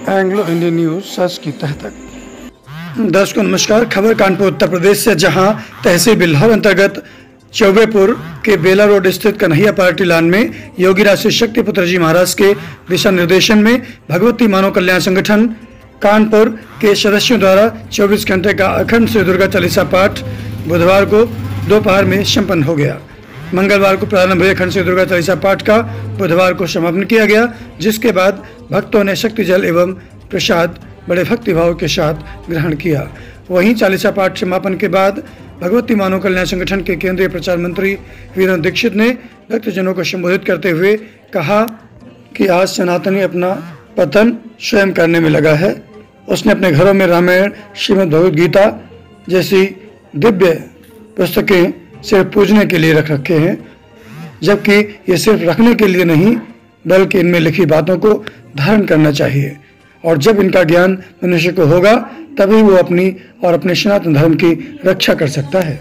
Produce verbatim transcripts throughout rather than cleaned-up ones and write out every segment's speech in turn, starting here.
Anglo Indian news सच की तह तक। दर्शकों नमस्कार। खबर कानपुर उत्तर प्रदेश से, जहां तहसील बिल्हौर अंतर्गत चौबेपुर के बेला रोड स्थित कन्हैया पार्टी लान में योगी राष्ट्रीय शक्ति पुत्र जी महाराज के दिशा निर्देशन में भगवती मानव कल्याण संगठन कानपुर के सदस्यों द्वारा चौबीस घंटे का अखंड श्री दुर्गा चालीसा पाठ बुधवार को दोपहर में संपन्न हो गया। मंगलवार को प्रारंभ हुए अखंड श्री दुर्गा चालीसा पाठ का बुधवार को समापन किया गया, जिसके बाद भक्तों ने शक्ति जल एवं प्रसाद बड़े भक्तिभाव के साथ ग्रहण किया। वहीं चालीसा पाठ समापन के बाद भगवती मानव कल्याण संगठन के केंद्रीय प्रचार मंत्री वीरेंद्र दीक्षित ने भक्तजनों को संबोधित करते हुए कहा कि आज सनातनी अपना पतन स्वयं करने में लगा है। उसने अपने घरों में रामायण, श्रीमद् भगवद गीता जैसी दिव्य पुस्तकें सिर्फ पूजने के लिए रख रखे हैं, जबकि ये सिर्फ रखने के लिए नहीं बल्कि इनमें लिखी बातों को धारण करना चाहिए, और जब इनका ज्ञान मनुष्य को होगा तभी वो अपनी और अपने सनातन धर्म की रक्षा कर सकता है।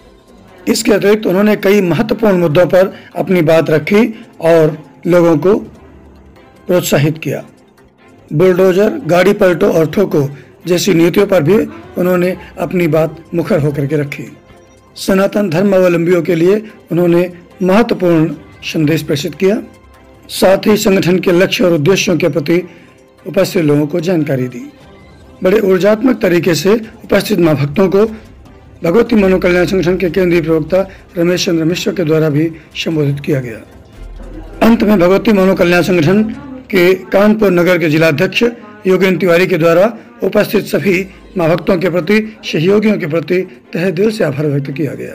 इसके अतिरिक्त उन्होंने कई महत्वपूर्ण मुद्दों पर अपनी बात रखी और लोगों को प्रोत्साहित किया। बुलडोजर, गाड़ी पलटो और ठोको जैसी नीतियों पर भी उन्होंने अपनी बात मुखर होकर के रखी। सनातन धर्मावलंबियों के लिए उन्होंने महत्वपूर्ण संदेश प्रेषित किया। साथ ही संगठन के लक्ष्य और उद्देश्यों के प्रति उपस्थित लोगों को जानकारी दी। बड़े ऊर्जात्मक तरीके से उपस्थित मां भक्तों को भगवती मानव कल्याण संगठन के केंद्रीय प्रवक्ता रमेश चंद्र मिश्र के द्वारा भी संबोधित किया गया। अंत में भगवती मानव कल्याण संगठन के कानपुर नगर के जिलाध्यक्ष योगेंद्र तिवारी के द्वारा उपस्थित सभी मां भक्तों के प्रति, सहयोगियों के प्रति तहे दिल से आभार व्यक्त किया गया।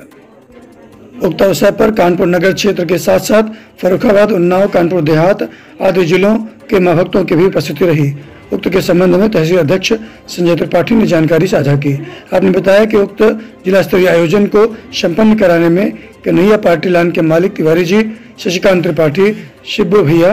उक्त अवसर पर कानपुर नगर क्षेत्र के साथ साथ फर्रुखाबाद, उन्नाव, कानपुर देहात आदि जिलों के मां भक्तों की भी उपस्थिति रही। उक्त के संबंध में तहसील अध्यक्ष संजय त्रिपाठी ने जानकारी साझा की। आपने बताया कि उक्त जिला स्तरीय आयोजन को संपन्न कराने में कन्हैया पार्टी लान के मालिक तिवारी जी, शशिकांत त्रिपाठी, शिब्बू भैया,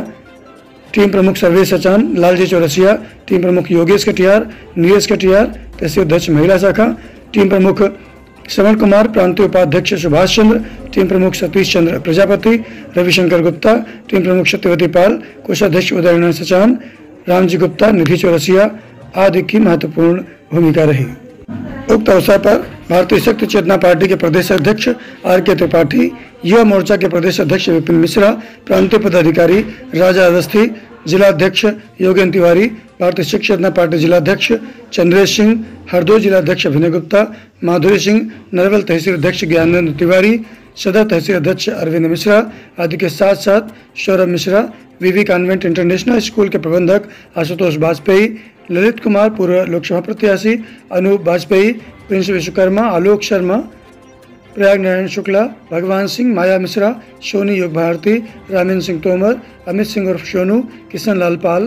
टीम प्रमुख सर्वेश सचान, लालजी चौरसिया, टीम प्रमुख योगेश कटियार, नीरज कटियार, तहसील अध्यक्ष महिला शाखा, टीम प्रमुख श्रवण कुमार, प्रांतीय उपाध्यक्ष सुभाष चंद्र, टीम प्रमुख सतीश चंद्र प्रजापति, रविशंकर गुप्ता, टीम प्रमुख सत्यवती पाल, कोषाध्यक्ष उदयनारायण सचान, रामजी गुप्ता, निधि चौरसिया आदि की महत्वपूर्ण भूमिका रही। उक्त अवसर पर भारतीय शक्ति चेतना पार्टी के प्रदेश अध्यक्ष आर के त्रिपाठी, युवा मोर्चा के प्रदेश अध्यक्ष विपिन मिश्रा, प्रांतीय पदाधिकारी राजा अवस्थी, जिलाध्यक्ष योगेंद्र तिवारी, भारतीय शक्ति चेतना पार्टी जिलाध्यक्ष चंद्रेश सिंह, हरदोई जिलाध्यक्ष अभिनय गुप्ता, माधुरी सिंह, नरवल तहसील अध्यक्ष ज्ञानेंद्र तिवारी, सदर तहसील अध्यक्ष अरविंद मिश्रा आदि के साथ साथ Saurabh Mishra, VV convent international school के प्रबंधक आशुतोष वाजपेयी, ललित कुमार पूर्व लोकसभा प्रत्याशी, अनूप वाजपेयी, प्रिंस विश्वकर्मा, आलोक शर्मा, प्रयाग नारायण शुक्ला, भगवान सिंह, माया मिश्रा, सोनी योग भारती, रामेंद्र सिंह तोमर, अमित सिंह उर्फ सोनू, किशन लाल पाल,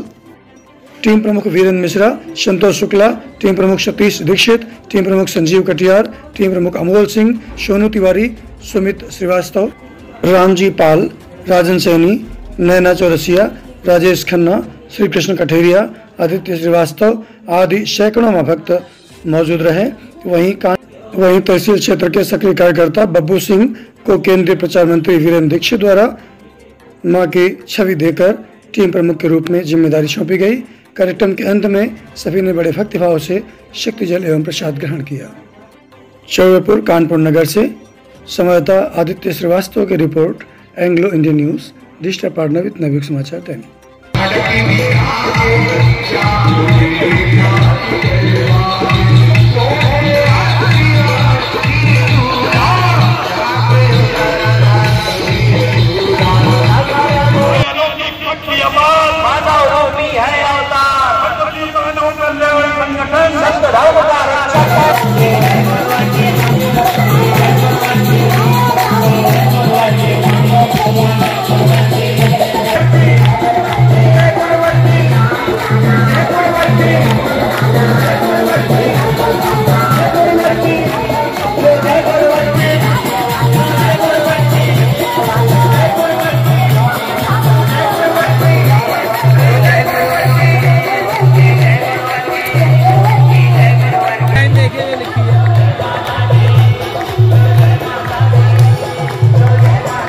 टीम प्रमुख वीरेंद्र मिश्रा, संतोष शुक्ला, टीम प्रमुख सतीश दीक्षित, टीम प्रमुख संजीव कटियार, टीम प्रमुख अमोल सिंह, सोनू तिवारी, सुमित श्रीवास्तव, रामजी पाल, राजन सैनी, नैना चौरसिया, राजेश खन्ना, श्री कृष्ण कठेरिया, आदित्य श्रीवास्तव आदि सैकड़ों मां भक्त मौजूद रहे। वहीं वहीं तहसील क्षेत्र के सक्रिय कार्यकर्ता बब्बू सिंह को केंद्रीय प्रचार मंत्री वीरेंद्र दीक्षित द्वारा मां की छवि देकर टीम प्रमुख के रूप में जिम्मेदारी सौंपी गई। कार्यक्रम के अंत में सभी ने बड़े भक्तिभाव से शक्ति जल एवं प्रसाद ग्रहण किया। चौबेपुर कानपुर नगर से संवाददाता आदित्य श्रीवास्तव की report, Anglo Indian news, digital partner with Navyug Samachar Dainik.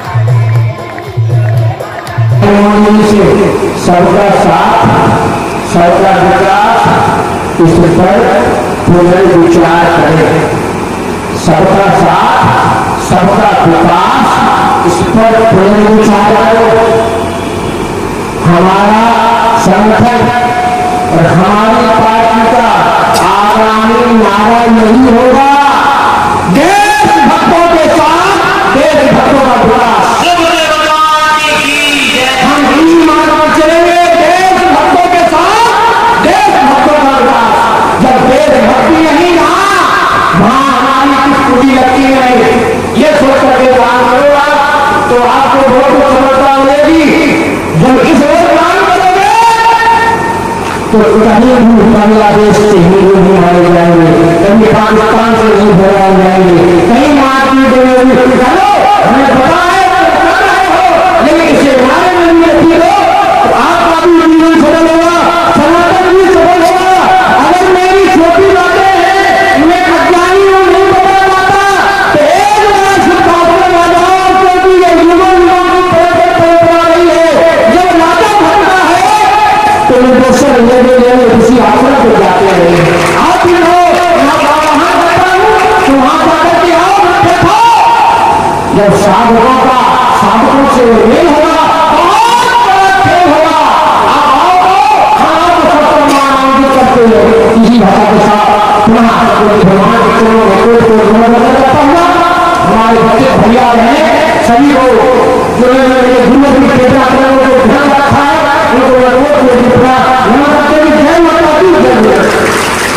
सबका साथ सबका विकास इस पर पुनर्विचार करें। सबका साथ सबका विकास इस पर पुनर्विचार करें। हमारा संगठन और हमारी पार्टी का आगामी नारा यही होगा, देश भक्तों के साथ देश भक्तों का विकास। हम हिंदी मानव चलेंगे, देश भक्तों के साथ देश भक्तों का विकास। जब देश भक्ति नहीं रहा, वहां हमारी कुछ पूरी लगती नहीं। ये सोच करके काम करोगा तो आपको वोट को समझता मिलेगी। जब इस वोट काम करोगे तो कहीं भी बांग्लादेश से हिंदू नहीं मारे जाएंगे, कहीं पाकिस्तान से नहीं भरा जाएंगे, कहीं मारपीट होगी। चलो हमें पता है हो, लेकिन इसे बारे में नहीं रखी हो तो आपका भी जीवन सफल होगा, सनातन भी सफल होगा। अगर मेरी छोटी बातें हैं, मैं अज्ञानी हूं, नहीं बता पाता तो एक बार सुखाकर राजाओं क्योंकि ये युगों युगों की परंपरा रही है। जब राजा बनता है तो निर्देशन लेने लेने किसी आश्रम को जाते हैं। आप भी हो वहां करता हूं तो वहां जाकर के आओ देखो। जब साधकों का साधकों से मेल होगा, बहुत बड़ा खेल होगा। आप आओ खाना को सम्मान करते हो इसी भाषा के साथ पुनः भगवान के चरणों में कोई कोई नमस्कार करता हुआ हमारे बच्चे भैया बहन सभी को जो गुरु की प्रेरणा करें